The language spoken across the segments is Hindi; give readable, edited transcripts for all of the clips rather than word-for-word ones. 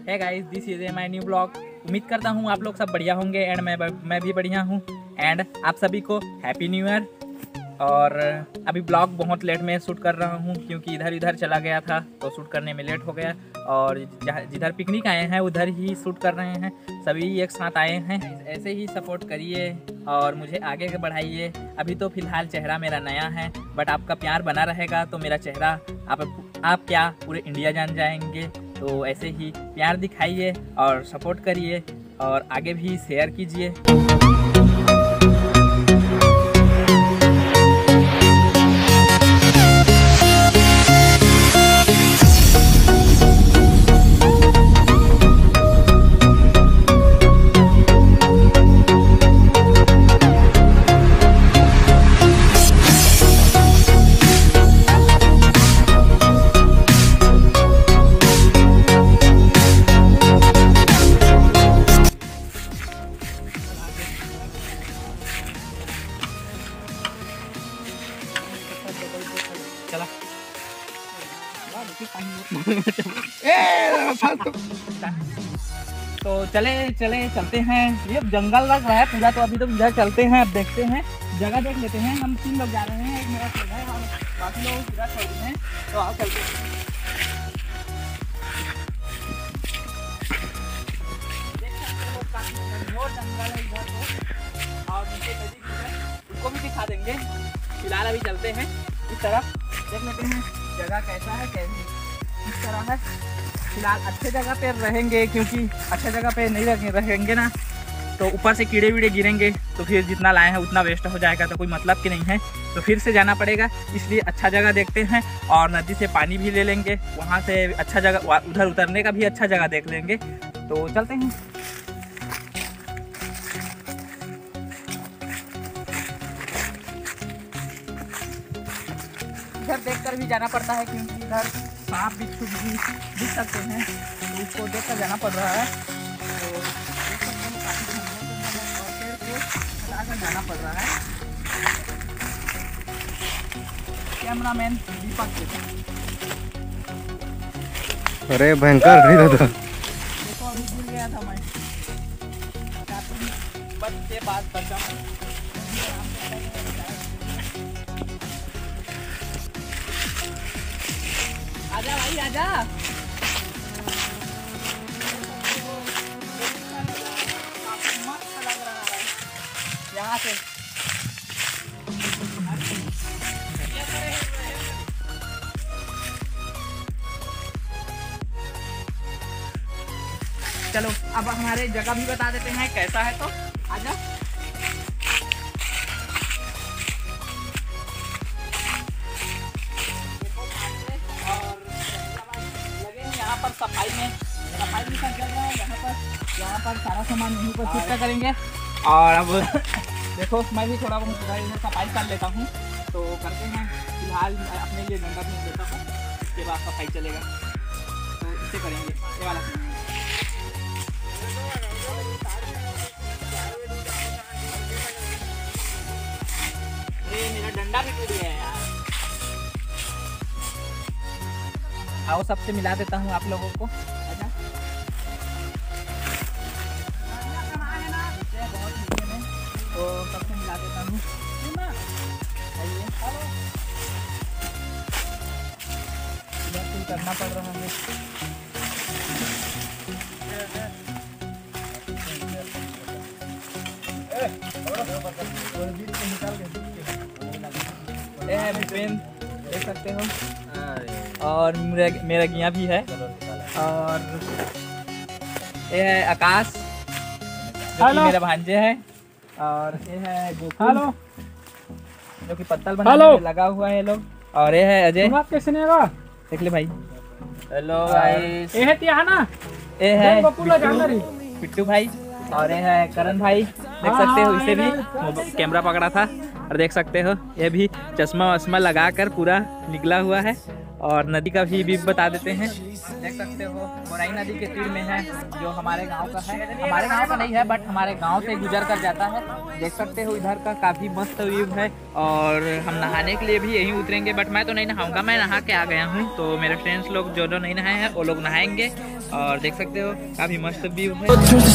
है guys, this is my new blog. उम्मीद करता हूँ आप लोग सब बढ़िया होंगे एंड मैं भी बढ़िया हूँ। एंड आप सभी को हैप्पी न्यू ईयर। और अभी ब्लॉग बहुत लेट में शूट कर रहा हूँ क्योंकि इधर चला गया था तो शूट करने में लेट हो गया। और जिधर पिकनिक आए हैं उधर ही शूट कर रहे हैं, सभी एक साथ आए हैं। ऐसे ही सपोर्ट करिए और मुझे आगे बढ़ाइए। अभी तो फिलहाल चेहरा मेरा नया है, बट आपका प्यार बना रहेगा तो मेरा चेहरा आप क्या पूरे इंडिया जान जाएंगे। तो ऐसे ही प्यार दिखाइए और सपोर्ट करिए और आगे भी शेयर कीजिए। चला तो चलते हैं। ये जंगल लग रहा है पूरा, तो अभी तो इधर चलते हैं। अब देखते हैं, जगह देख लेते हैं। हम 3 लोग जा रहे हैं, एक मेरा फ्रेंड है और बाकी लोग इधर चल रहे हैं। तो आओ चलते हैं। देख सकते हो काफी घनघोर जंगल है इधर तो, और नीचे नदी भी है, उसको भी दिखा देंगे। फिलहाल अभी चलते हैं इस तरफ, देख लेते हैं जगह कैसा है, कैसी इस तरह है। फिलहाल अच्छे जगह पे रहेंगे क्योंकि अच्छे जगह पे नहीं रहेंगे ना तो ऊपर से कीड़े वीड़े गिरेंगे तो फिर जितना लाए हैं उतना वेस्ट हो जाएगा, तो कोई मतलब की नहीं है। तो फिर से जाना पड़ेगा, इसलिए अच्छा जगह देखते हैं और नदी से पानी भी ले लेंगे। वहाँ से अच्छा जगह, उधर उतरने का भी अच्छा जगह देख लेंगे। तो चलते हैं। इधर देखकर भी जाना पड़ता है क्योंकि इधर सांप बिच्छू भी दिख सकते हैं, तो उसको देखकर जाना पड़ रहा है। तो काफी जाना पड़ रहा है। कैमरामैन दीपक, अरे भयंकर नहीं था। देखो अभी भूल गया था मैं, बच्चे बात बचा। आजा भाई आजा। मस्त लग रहा है यहाँ से। चलो अब हमारे जगह भी बता देते हैं कैसा है, तो आजा। सफाई भी सब चल रहा है यहाँ पर सारा सामान यहीं पर शिफ्ट करेंगे। और अब देखो मैं भी थोड़ा बहुत इधर सफाई कर लेता हूँ, तो करते हैं। फिलहाल अपने लिए डंडा भी देता हूँ, उसके बाद सफाई चलेगा। तो इसे करेंगे ये वाला। अरे मेरा डंडा भी टूट गया यार। आओ सबसे मिला देता हूँ आप लोगों को। आजा। बहुत नीचे में, तो सबसे मिला देता हूँ। इधर करना पड़ रहा है। ये है पेन, देख सकते हो। और मेरा गिया भी है। और ये है आकाश जो कि मेरा भांजे है। और ये है गोकुल जो कि पत्तल बनाने में लगा हुआ है लोग। और ये है अजय, कैसे नहीं होगा देख ले भाई। हेलो गाइस, ये है तिहाना, ये है पिट्टू भाई। और ये है करण भाई, देख सकते हो। इसे भी कैमरा पकड़ा था और देख सकते हो ये भी चश्मा वश्मा लगा कर पूरा निकला हुआ है। और नदी का भी बता देते हैं। देख सकते हो बोराई नदी के तीर में है, जो हमारे गांव का है। हमारे गांव का नहीं है बट हमारे गांव से गुजर कर जाता है। देख सकते हो इधर का काफ़ी मस्त व्यू है। और हम नहाने के लिए भी यहीं उतरेंगे, बट मैं तो नहीं नहाऊंगा, मैं नहा के आ गया हूँ। तो मेरे फ्रेंड्स लोग जो नहीं नहाए हैं वो लोग नहाएंगे। और देख सकते हो काफ़ी मस्त व्यू है।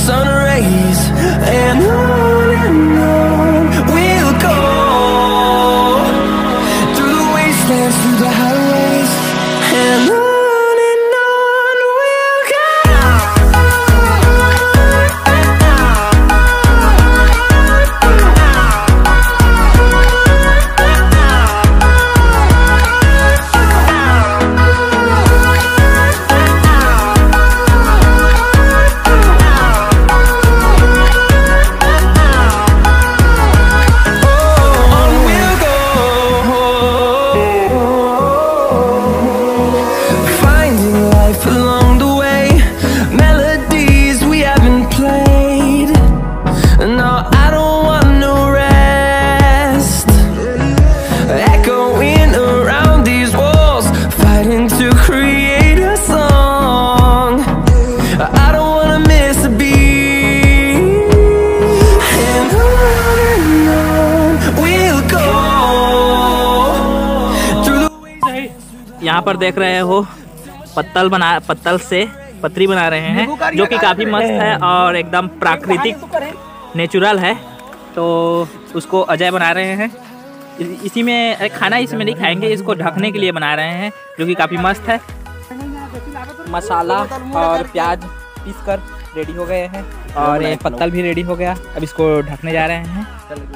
यहाँ पर देख रहे हो पत्तल से पतरी बना रहे हैं, जो कि काफ़ी मस्त है और एकदम प्राकृतिक नेचुरल है। तो उसको अजय बना रहे हैं। इसी में खाना इसमें नहीं खाएंगे, इसको ढकने के लिए बना रहे हैं, जो कि काफ़ी मस्त है। मसाला और प्याज पीस कर रेडी हो गए हैं और ये पत्तल भी रेडी हो गया। अब इसको ढकने जा रहे हैं।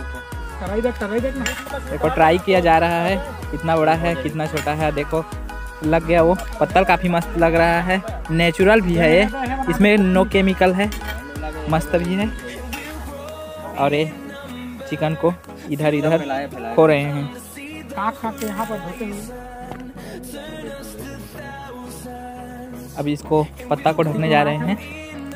देखो ट्राई किया जा रहा है, कितना बड़ा है कितना छोटा है। देखो लग गया, वो पत्तल काफ़ी मस्त लग रहा है। नेचुरल भी है ये, इसमें नो केमिकल है, मस्त भी है। और ये चिकन को इधर इधर खो रहे हैं। अभी इसको पत्ता को ढकने जा रहे हैं।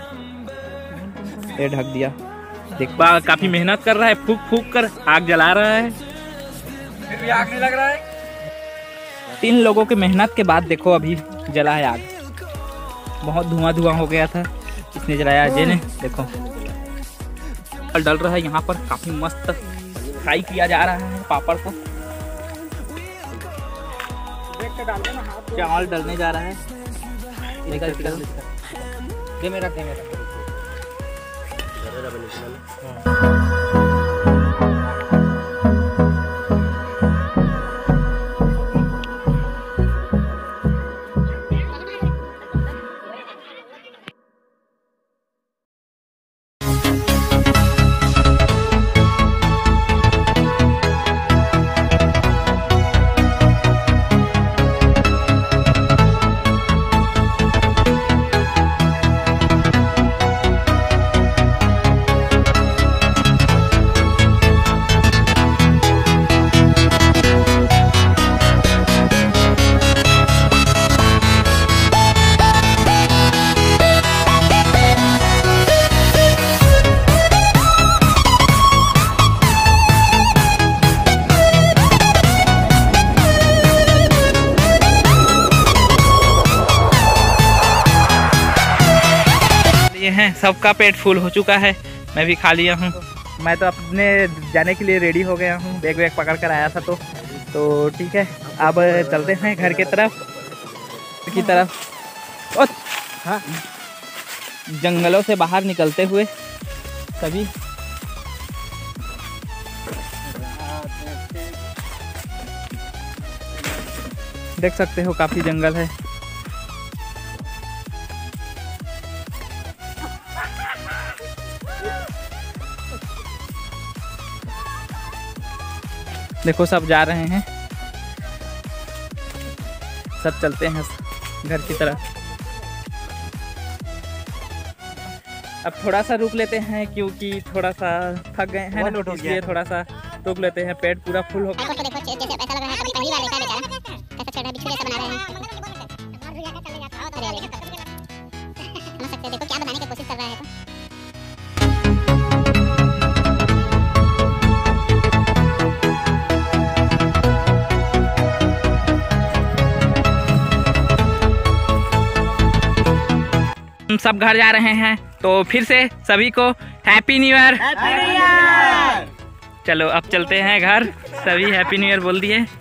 ये ढक दिया। देख काफ़ी मेहनत कर रहा है, फूक फूक कर आग जला रहा है, फिर भी आग नहीं लग रहा है। 3 लोगों के मेहनत के बाद देखो अभी जला है आग। बहुत धुआं हो गया था, इसने जलाया अजय ने। देखो डल रहा है यहाँ पर, काफ़ी मस्त फ्राई किया जा रहा है पापड़ को। चावल डलने जा रहा है। हैं, सबका पेट फुल हो चुका है। मैं भी खा लिया हूँ। मैं तो अपने जाने के लिए रेडी हो गया हूँ, बैग वैग पकड़ कर आया था। तो ठीक है, अब चलते हैं घर की तरफ। हाँ, जंगलों से बाहर निकलते हुए सभी देख सकते हो, काफ़ी जंगल है। देखो सब जा रहे हैं, सब चलते हैं घर की तरफ। अब थोड़ा सा रुक लेते हैं क्योंकि थोड़ा सा थक गए हैं ना, इसलिए थोड़ा सा रुक लेते हैं। पेट पूरा फुल हो गया। देखो क्या बनाने की कोशिश कर रहा है। सब घर जा रहे हैं, तो फिर से सभी को हैप्पी न्यू ईयर। चलो अब चलते हैं घर, सभी हैप्पी न्यू ईयर बोल दिए।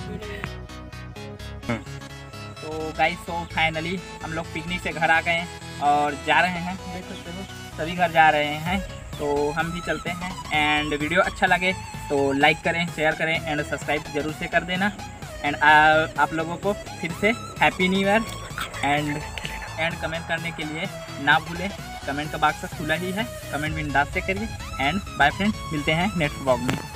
तो गाइस तो फाइनली हम लोग पिकनिक से घर आ गए और जा रहे हैं, देख सकते हो सभी घर जा रहे हैं, तो हम भी चलते हैं। एंड वीडियो अच्छा लगे तो लाइक करें, शेयर करें एंड सब्सक्राइब जरूर से कर देना। एंड आप लोगों को फिर से happy new year. And comment करने के लिए ना भूलें, कमेंट का बॉक्स खुला ही है, कमेंट बिंदास से करिए। एंड बाय फ्रेंड्स, मिलते हैं नेक्स्ट व्लॉग में।